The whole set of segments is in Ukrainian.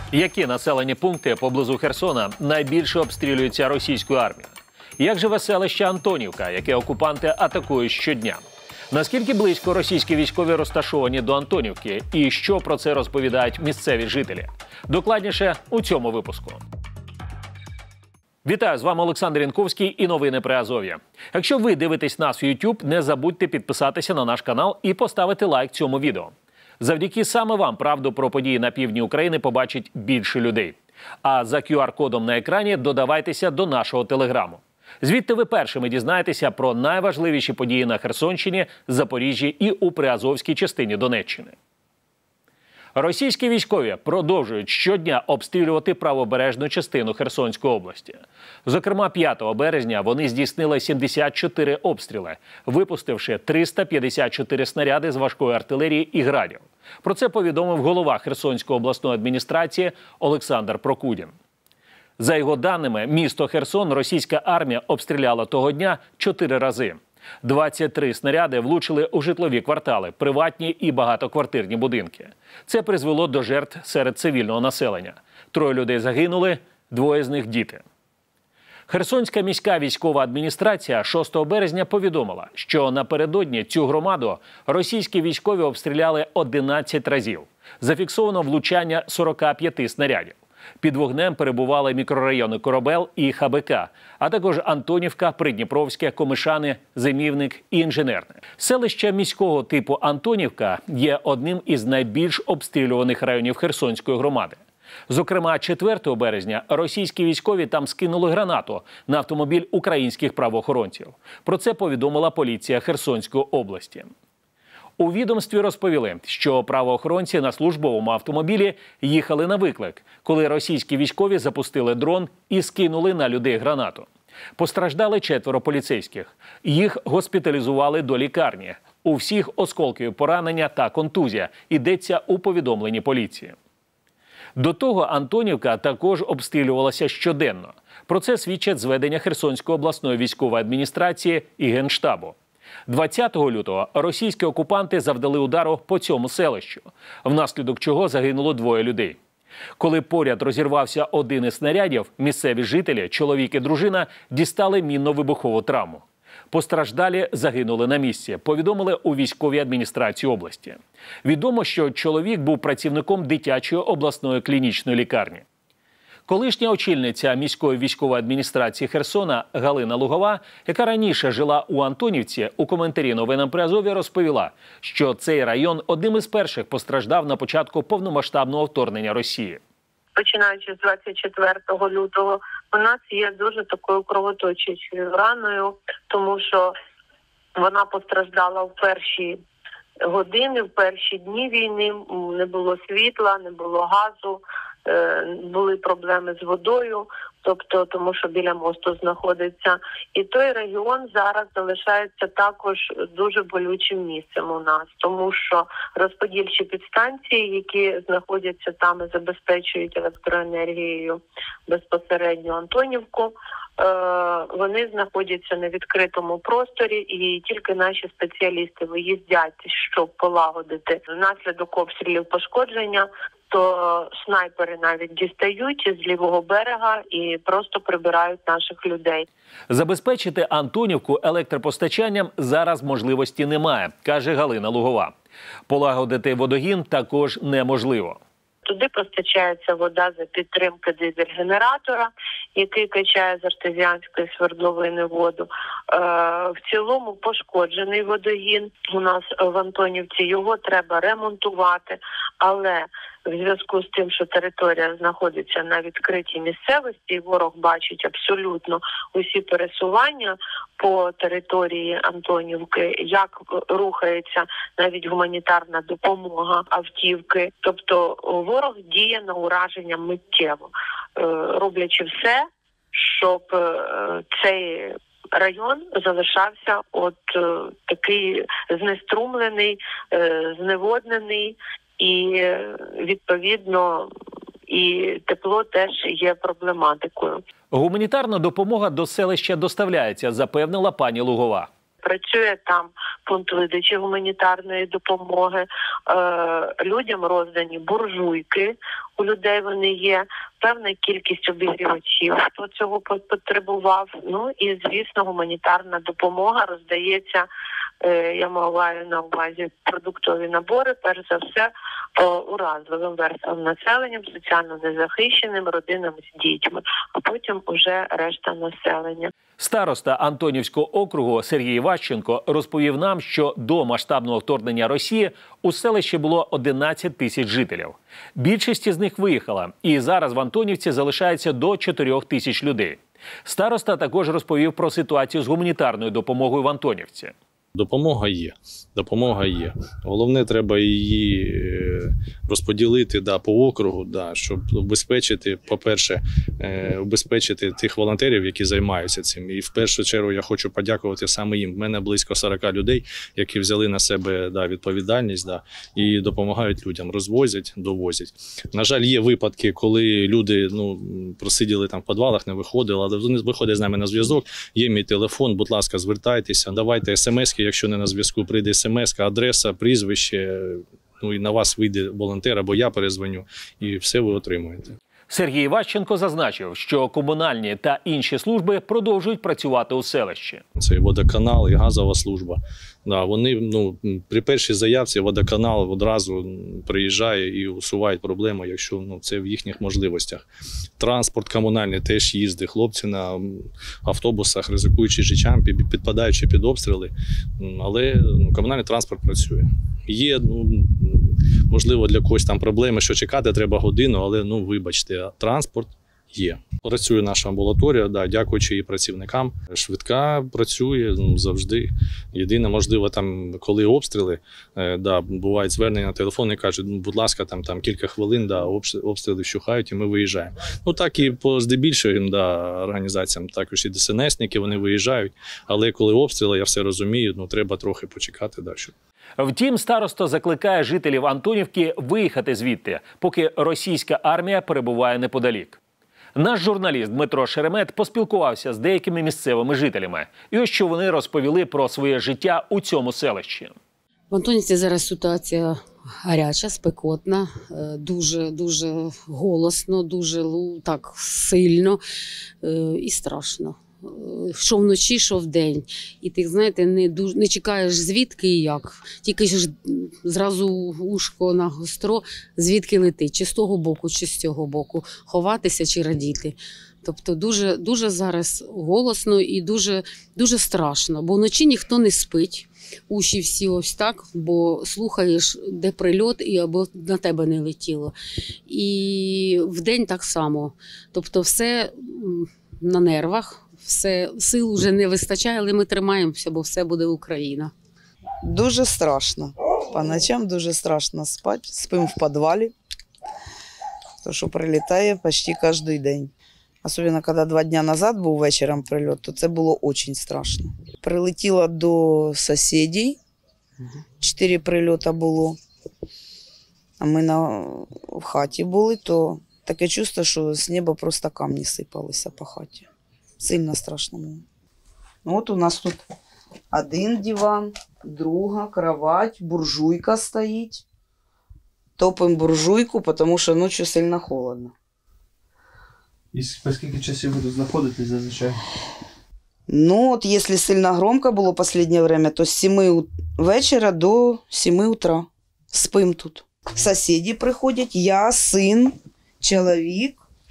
Які населені пункти поблизу Херсона найбільше обстрілюються російською армією? Як живе селище Антонівка, яке окупанти атакують щодня? Наскільки близько російські військові розташовані до Антонівки? І що про це розповідають місцеві жителі? Докладніше у цьому випуску. Вітаю, з вами Олександр Янковський і новини Приазов'я. Якщо ви дивитесь нас в YouTube, не забудьте підписатися на наш канал і поставити лайк цьому відео. Завдяки саме вам правду про події на півдні України побачить більше людей. А за QR-кодом на екрані додавайтеся до нашого телеграму. Звідти ви першими дізнаєтеся про найважливіші події на Херсонщині, Запоріжжі і у Приазовській частині Донеччини. Російські військові продовжують щодня обстрілювати правобережну частину Херсонської області. Зокрема, 5 березня вони здійснили 74 обстріли, випустивши 354 снаряди з важкої артилерії і градів. Про це повідомив голова Херсонської обласної адміністрації Олександр Прокудін. За його даними, місто Херсон російська армія обстріляла того дня 4 рази. 23 снаряди влучили у житлові квартали, приватні і багатоквартирні будинки. Це призвело до жертв серед цивільного населення. 3 людей загинули, 2 з них – діти. Херсонська міська військова адміністрація 6 березня повідомила, що напередодні цю громаду російські військові обстріляли 11 разів. Зафіксовано влучання 45 снарядів. Під вогнем перебували мікрорайони Корабел і ХБК, а також Антонівка, Придніпровське, Комишани, Зимівник і Інженерне. Селище міського типу Антонівка є одним із найбільш обстрілюваних районів Херсонської громади. Зокрема, 4 березня російські військові там скинули гранату на автомобіль українських правоохоронців. Про це повідомила поліція Херсонської області. У відомстві розповіли, що правоохоронці на службовому автомобілі їхали на виклик, коли російські військові запустили дрон і скинули на людей гранату. Постраждали 4 поліцейських. Їх госпіталізували до лікарні. У всіх осколкові поранення та контузія, йдеться у повідомленні поліції. До того Антонівка також обстрілювалася щоденно. Про це свідчать зведення Херсонської обласної військової адміністрації і Генштабу. 20 лютого російські окупанти завдали удару по цьому селищу, внаслідок чого загинуло 2 людей. Коли поряд розірвався один із снарядів, місцеві жителі, чоловік і дружина, дістали мінно-вибухову травму. Постраждалі загинули на місці, повідомили у військовій адміністрації області. Відомо, що чоловік був працівником дитячої обласної клінічної лікарні. Колишня очільниця міської військової адміністрації Херсона Галина Лугова, яка раніше жила у Антонівці, у коментарі новинам Приазов'я розповіла, що цей район одним із перших постраждав на початку повномасштабного вторгнення Росії. Починаючи з 24 лютого, у нас є дуже такою кровоточачою раною, тому що вона постраждала в перші години, в перші дні війни, не було світла, не було газу, були проблеми з водою, тобто тому що біля мосту знаходиться. І той регіон зараз залишається також дуже болючим місцем у нас, тому що розподільчі підстанції, які знаходяться там і забезпечують електроенергією безпосередньо Антонівку, вони знаходяться на відкритому просторі, і тільки наші спеціалісти виїздять, щоб полагодити внаслідок обстрілів пошкодження, то снайпери навіть дістають з лівого берега і просто прибирають наших людей. Забезпечити Антонівку електропостачанням зараз можливості немає, каже Галина Лугова. Полагодити водогін також неможливо. Туди постачається вода за підтримки дизель-генератора, який качає з артезіанської свердловини воду. В цілому пошкоджений водогін у нас в Антонівці, його треба ремонтувати, але в зв'язку з тим, що територія знаходиться на відкритій місцевості, і ворог бачить абсолютно усі пересування по території Антонівки, як рухається навіть гуманітарна допомога, автівки. Тобто ворог діє на ураження миттєво, роблячи все, щоб цей район залишався такий знеструмлений, зневоднений, і відповідно і тепло теж є проблематикою. Гуманітарна допомога до селища доставляється, запевнила пані Лугова. працює там пункт видачі гуманітарної допомоги. Людям роздані буржуйки, у людей вони є, певна кількість обігрівачів, хто цього потребував. Ну і, звісно, гуманітарна допомога роздається, я маю на увазі продуктові набори, перш за все, уразливим верствам населення, соціально незахищеним, родинам з дітьми, а потім уже решта населення. Староста Антонівського округу Сергій Іващенко розповів нам, що до масштабного вторгнення Росії у селищі було 11 тисяч жителів. Більшість з них виїхала, і зараз в Антонівці залишається до 4 тисяч людей. Староста також розповів про ситуацію з гуманітарною допомогою в Антонівці. Допомога є. Допомога є. Головне, треба її розподілити по округу, щоб обезпечити, по-перше, обезпечити тих волонтерів, які займаються цим. І в першу чергу я хочу подякувати саме їм. У мене близько 40 людей, які взяли на себе відповідальність і допомагають людям, розвозять, довозять. На жаль, є випадки, коли люди просиділи там в підвалах, не виходили, але вони виходять з нами на зв'язок. Є мій телефон, будь ласка, звертайтеся, давайте смс-ки, якщо не на зв'язку, прийде смс-ка, адреса, прізвище, і на вас вийде волонтер, або я перезвоню, і все ви отримуєте. Сергій Іващенко зазначив, що комунальні та інші служби продовжують працювати у селищі. Це і водоканал, і газова служба. Вони при першій заявці водоканал одразу приїжджає і усуває проблему, якщо це в їхніх можливостях. Транспорт комунальний теж їздить, хлопці на автобусах, ризикуючи життям, підпадаючи під обстріли, але комунальний транспорт працює. Є, можливо, для когось там проблеми, що чекати треба годину, але, вибачте, транспорт є. Працює наша амбулаторія, дякуючи і працівникам. Швидка працює завжди. Єдине, можливо, там, коли обстріли, бувають звернення на телефон і кажуть, будь ласка, там кілька хвилин, обстріли вщухають і ми виїжджаємо. Так і по здебільшого організаціям, також і ДСНСники, вони виїжджають, але коли обстріли, я все розумію, треба трохи почекати далі. Втім, староста закликає жителів Антонівки виїхати звідти, поки російська армія перебуває неподалік. Наш журналіст Дмитро Шеремет поспілкувався з деякими місцевими жителями. І ось що вони розповіли про своє життя у цьому селищі. В Антонівці зараз ситуація гаряча, спекотна, дуже голосно, дуже так сильно і страшно. Що вночі, що вдень. І ти, знаєте, не чекаєш звідки і як. Тільки ж зразу ушко на гостро, звідки летить, чи з того боку, чи з цього боку. Ховатися чи радіти. Тобто дуже зараз голосно і дуже страшно. Бо вночі ніхто не спить. Уші всі ось так, бо слухаєш, де прильот, або на тебе не летіло. І вдень так само. Тобто все на нервах. Сил вже не вистачає, але ми тримаємося, бо все буде Україна. Дуже страшно. По ночам дуже страшно спати. Спимо в підвалі, тому що прилітає почти кожен день. Особливо, коли 2 дні назад був вечором прильот, то це було дуже страшно. Прилетіло до сусідів, 4 прильоти було. А ми в хаті були, то таке чувство, що з неба просто камні сипалися по хаті. Сильно страшно було. От у нас тут 1 диван, 2 кровать, буржуйка стоїть. Топимо буржуйку, тому що ночі сильно холодно. І по скільки часів ви тут знаходитесь зазвичай? От якщо сильно громко було в останнє время, то з 7 вечора до 7 утра спим тут. Сусіди приходять, я, син, чоловік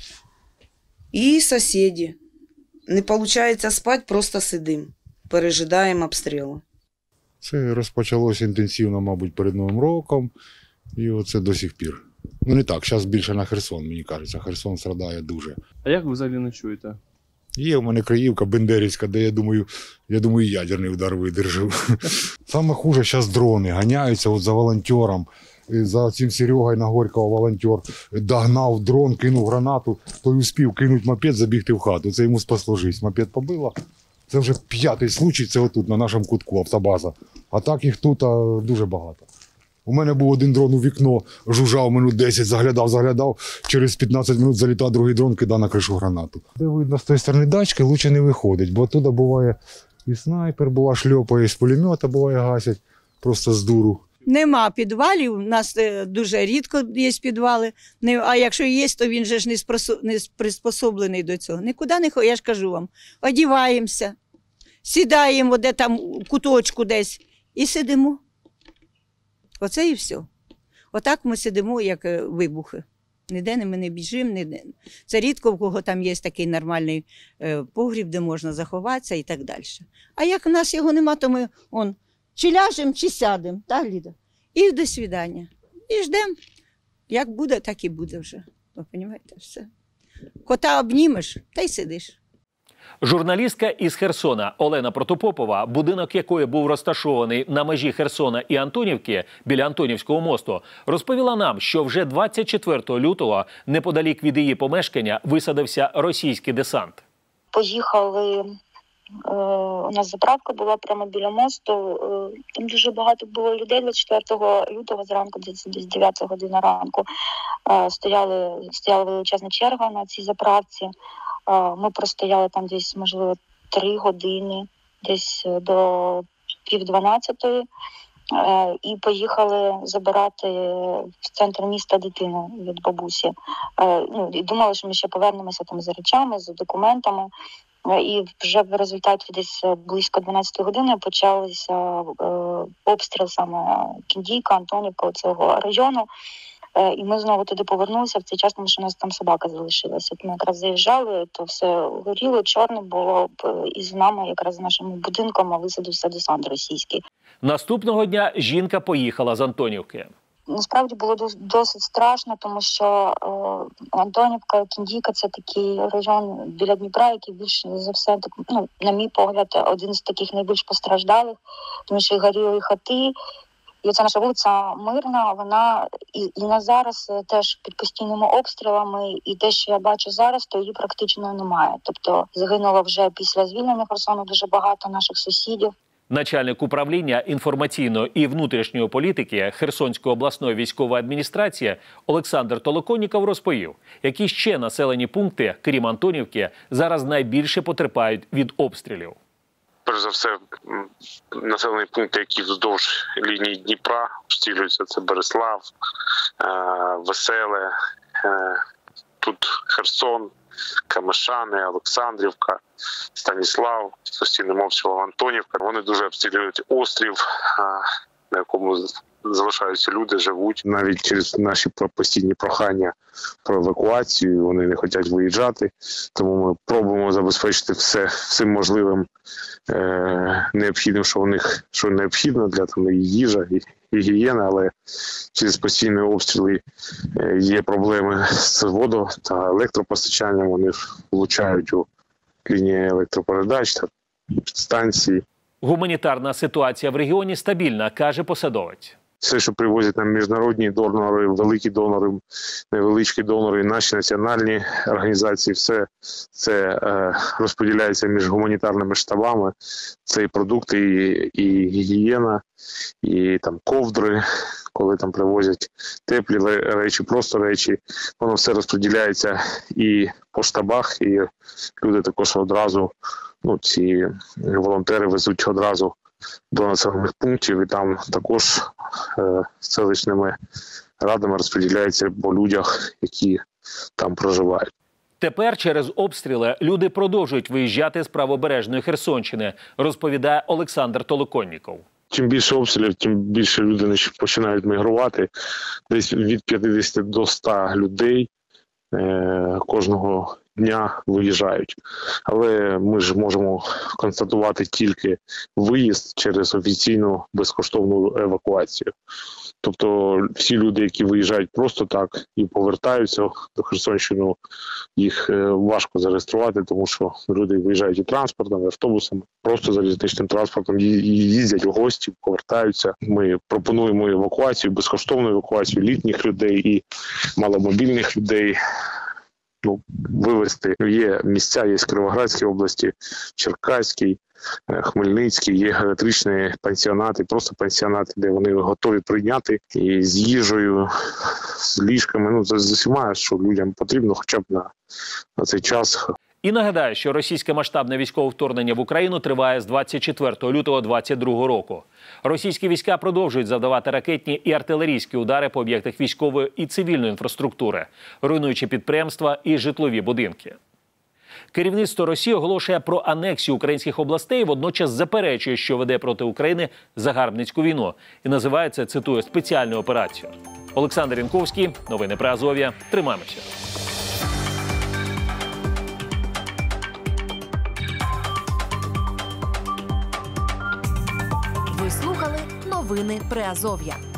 і сусіди. Не виходить спати, просто сидимо, пережидаємо обстріли. Це розпочалося інтенсивно, мабуть, перед Новим роком, і оце до сих пір. Не так, зараз більше на Херсон, мені кажеться, Херсон страдає дуже. А як ви взагалі ночуєте? Є в мене Криївка, Бендерівська, де я думаю, ядерний удар видержу. Саме хуже зараз дрони ганяються за волонтером. За цим Серегою на Горького волонтер догнав дрон, кинув гранату, той успів кинути мопед, забігти в хату. Це йому спасло життя. Мопед побило. Це вже 5-й случай, це отут, на нашому кутку, автобаза. А так їх тут дуже багато. У мене був 1 дрон у вікно, жужжав минут 10, заглядав. Через 15 минут залітав другий дрон, кидав на кришу гранату. Де видно, з тої сторони дачки краще не виходить, бо туди буває І снайпер буває шльопає, з пулемета буває гасять, просто з дуру. Нема підвалів, у нас дуже рідко є підвали, а якщо є, то він же ж не приспособлений до цього. Нікуди не ходимо, я ж кажу вам, одіваємося, сідаємо де там у куточку десь і сидимо. Оце і все. Отак ми сидимо, як вибухи. Ніде ми не біжимо, ніде. Це рідко, в кого там є такий нормальний погріб, де можна заховатися і так далі. А як в нас його нема, то ми чи ляжемо, чи сядемо, так, Ліда? І до свидання. І ждемо. Як буде, так і буде вже. Ви розумієте, все. Кота обнімеш, та й сидиш. Журналістка із Херсона Олена Протопопова, будинок якої був розташований на межі Херсона і Антонівки, біля Антонівського мосту, розповіла нам, що вже 24 лютого неподалік від її помешкання висадився російський десант. Поїхали, у нас заправка була прямо біля мосту, там дуже багато було людей 24 лютого зранку, десь 9 година ранку, стояла величезна черга на цій заправці. Ми простояли там десь, можливо, 3 години, десь до 11:30, і поїхали забирати в центр міста дитину від бабусі. І думали, що ми ще повернемося там з речами, з документами. І вже в результаті десь близько 12 години почався обстріл саме Кіндійка, Антонівка, цього району. І ми знову туди повернулися в цей час, тому що у нас там собака залишилася. Ми якраз заїжджали, то все горіло, чорне було, і з нами, якраз з нашим будинком, висадився десант російський. Наступного дня жінка поїхала з Антонівки. Насправді було досить страшно, тому що Антонівка, Кіндійка – це такий район біля Дніпра, який більше за все, на мій погляд, один з таких найбільш постраждалих, тому що горіли хати. І оця наша вулиця Мирна, вона і на зараз теж під постійними обстрілами, і те, що я бачу зараз, то її практично немає. Тобто загинуло вже після звільнення Херсону дуже багато наших сусідів. Начальник управління інформаційної і внутрішньої політики Херсонської обласної військової адміністрації Олександр Толоконніков розповів, які ще населені пункти, крім Антонівки, зараз найбільше потерпають від обстрілів. Перш за все, населені пункти, які вздовж лінії Дніпра обстрілюються, це Береслав, Веселе, тут Херсон, Камишани, Олександрівка, Станіслав, постійним обстрілом Антонівка. Вони дуже обстрілюють острів, на якому залишаються люди, живуть. Навіть через наші постійні прохання про евакуацію вони не хочуть виїжджати. Тому ми пробуємо забезпечити всім можливим необхідним, що у них що необхідно для там, і їжа, і гігієна, але через постійні обстріли є проблеми з водо- та електропостачанням. Вони влучають у лінії електропередач та станції. Гуманітарна ситуація в регіоні стабільна, каже посадовець. Все, що привозять нам міжнародні донори, великі донори, невеличкі донори, наші національні організації, все це розподіляється між гуманітарними штабами. Це і продукти, і гігієна, і там ковдри, коли там привозять теплі речі, просто речі. Воно все розподіляється і по штабах, і люди також одразу, ці волонтери везуть одразу до населених пунктів, і там також селищними радами розподіляється по людях, які там проживають. Тепер через обстріли люди продовжують виїжджати з правобережної Херсонщини, розповідає Олександр Толоконніков. Чим більше обстрілів, тим більше люди починають мігрувати. Десь від 50 до 100 людей кожного дня виїжджають. Але ми ж можемо констатувати тільки виїзд через офіційну безкоштовну евакуацію. Тобто всі люди, які виїжджають просто так і повертаються до Херсонщини, їх важко зареєструвати, тому що люди виїжджають і транспортом, і автобусом, просто залізничним транспортом, їздять у гості, повертаються. Ми пропонуємо евакуацію, безкоштовну евакуацію літніх людей і маломобільних людей. Вивезти. Є місця, є в Кіровоградській області, Черкаській, Хмельницький, є геріатричні пансіонати, просто пансіонати, де вони готові прийняти і з їжею, з ліжками, з усіма, що людям потрібно хоча б на цей час. І нагадаю, що російське масштабне військове вторгнення в Україну триває з 24 лютого 2022 року. Російські війська продовжують завдавати ракетні і артилерійські удари по об'єктах військової і цивільної інфраструктури, руйнуючи підприємства і житлові будинки. Керівництво Росії оголошує про анексію українських областей, водночас заперечує, що веде проти України загарбницьку війну і називає це, цитую, спеціальною операцією. Олександр Янковський, новини Приазов'я. Тримаємося. Ви слухали новини Приазов'я.